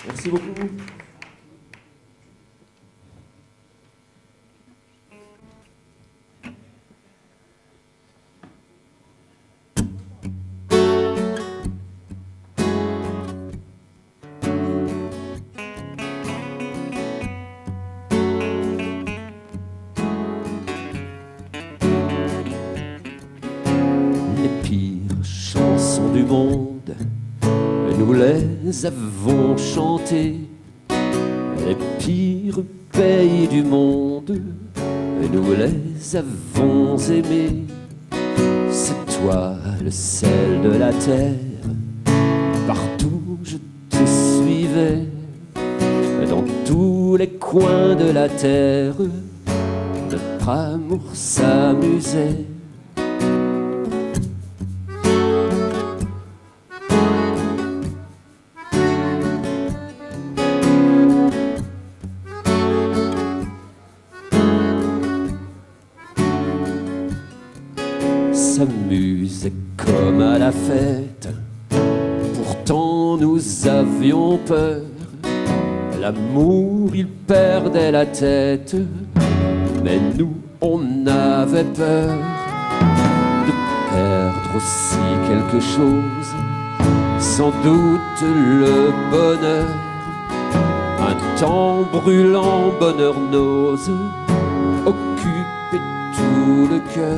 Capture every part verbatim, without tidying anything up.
Merci beaucoup. Les pires chansons du monde, nous les avons chantées. Les pires pays du monde, nous les avons aimés. C'est toi le sel de la terre, partout je te suivais. Dans tous les coins de la terre, notre amour s'amusait. S'amusait comme à la fête, pourtant nous avions peur. L'amour, il perdait la tête, mais nous, on avait peur de perdre aussi quelque chose, sans doute le bonheur. Un temps brûlant, bonheur n'ose occuper tout le cœur.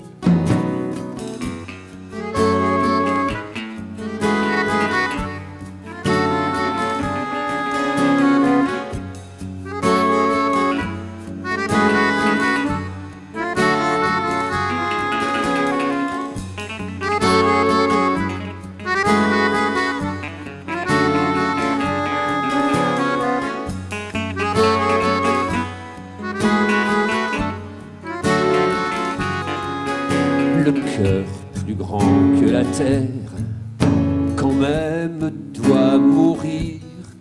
Le cœur plus grand que la terre, quand même doit mourir.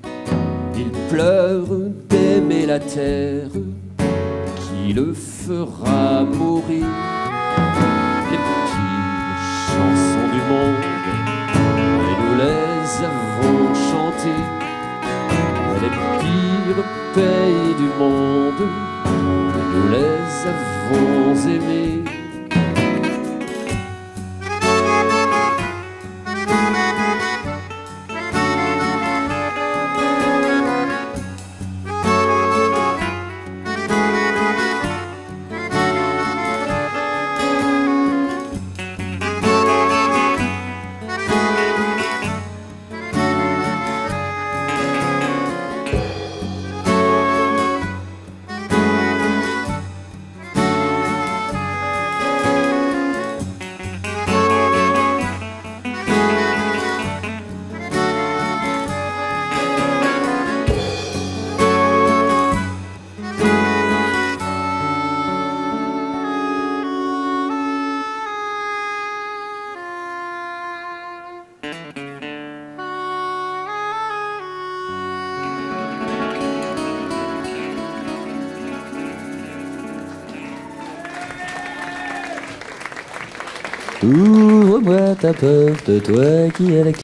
Il pleure d'aimer la terre, qui le fera mourir. Les pires chansons du monde, et nous les avons chantées. Les pires pays du monde, nous les avons aimés. Ouvre-moi ta porte, toi qui as la